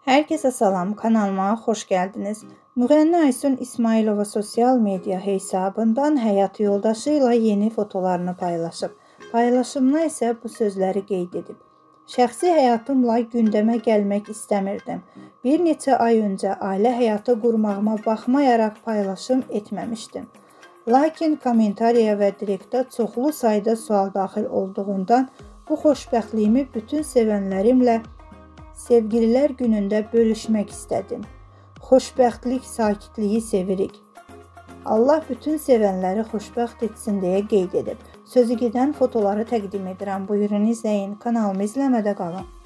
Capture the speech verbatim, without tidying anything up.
Herkese salam, kanalıma hoş geldiniz. Müğənni Aysun İsmailova sosial media hesabından həyat yoldaşı ilə yeni fotolarını paylaşıb. Paylaşımına isə bu sözləri qeyd edib. Şəxsi həyatımla gündəmə gəlmək istəmirdim. Bir neçə ay öncə ailə həyatı qurmağıma baxmayaraq paylaşım etməmişdim. Lakin kommentariya və direktdə çoxlu sayda sual daxil olduğundan bu xoşbəxtliyimi bütün sevənlərimlə Sevgililər günündə bölüşmək istədim. Xoşbəxtlik, sakitliyi sevirik. Allah bütün sevənləri xoşbəxt etsin deyə qeyd edib. Sözü gedən fotoları təqdim edirəm. Buyurun izləyin. Kanalımı izləmədə qalın.